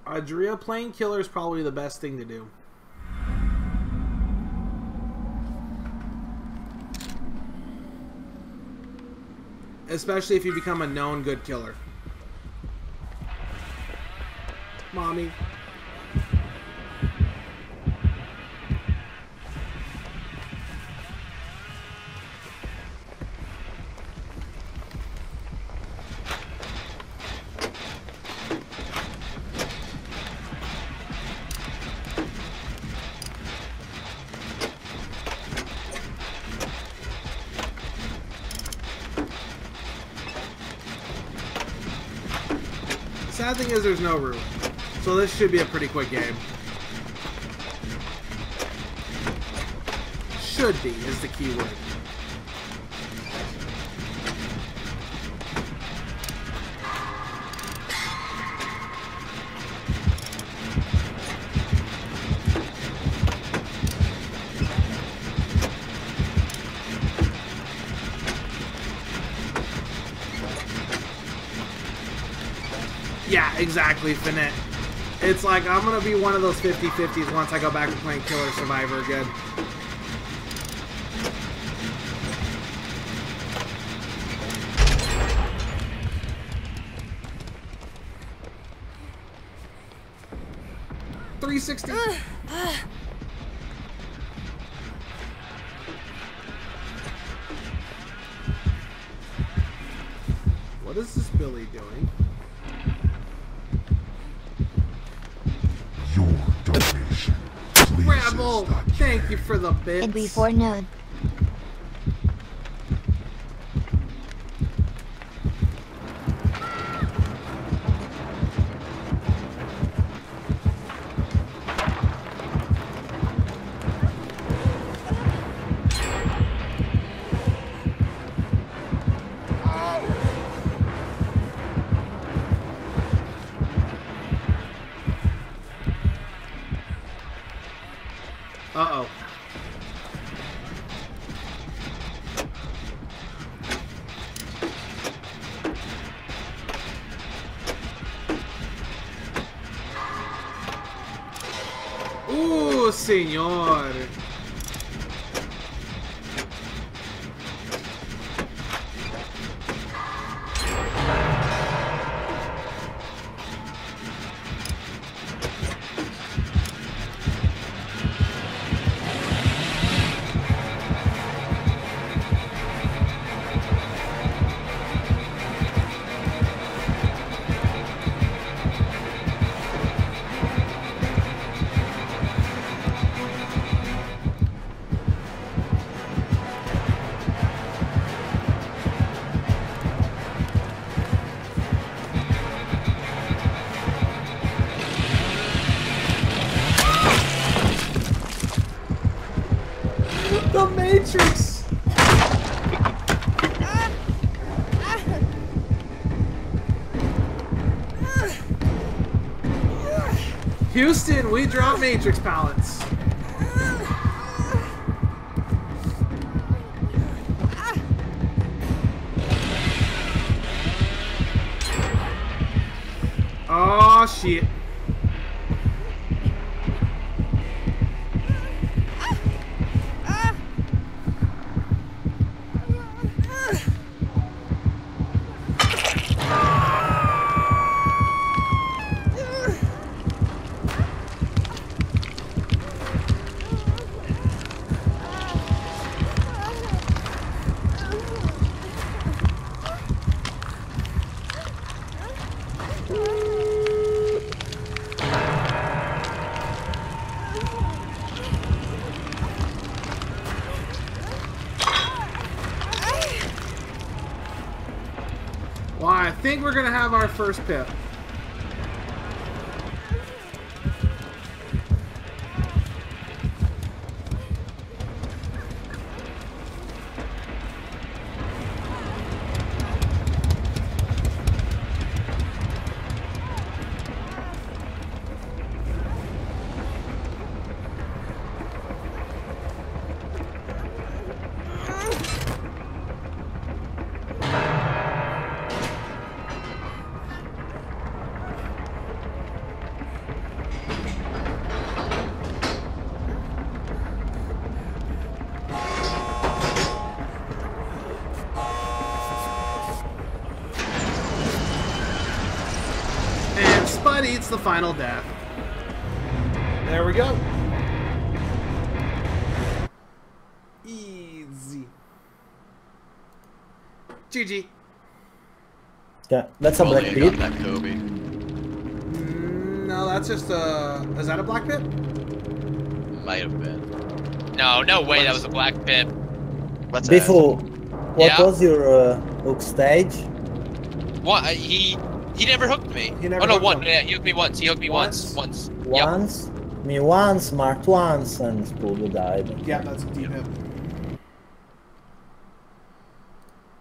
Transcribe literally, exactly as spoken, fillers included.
Adria playing killer is probably the best thing to do. Especially if you become a known good killer. Mommy. Sad thing is there's no room. So this should be a pretty quick game. Should be is the key word. Yeah, exactly, Finette. It's like, I'm going to be one of those fifty fifties once I go back to playing Killer Survivor again. three sixty. What is this Billy doing? Your donation. Rebel, thank you for the bits. And before noon. Uh-oh. Uh, señor. The Matrix! Houston, we drop Matrix pallets. Oh shit. Well, I think we're gonna have our first pip. close, but eats the final death. There we go. Easy. G G. Yeah, that's a Only black I pit. got that Kobe. Mm, no, that's just a... Is that a black pit? Might have been. No, no way, that was a black pit. Let's Before, what Yeah. was your uh, hook stage? What? Uh, he he never hooked me. He never oh no, hooked one. him. Yeah, he hooked me once. He hooked me once. Once? Once. Yep. Once? Me once, marked once, and Spoodo died. Yeah, that's a deep hit.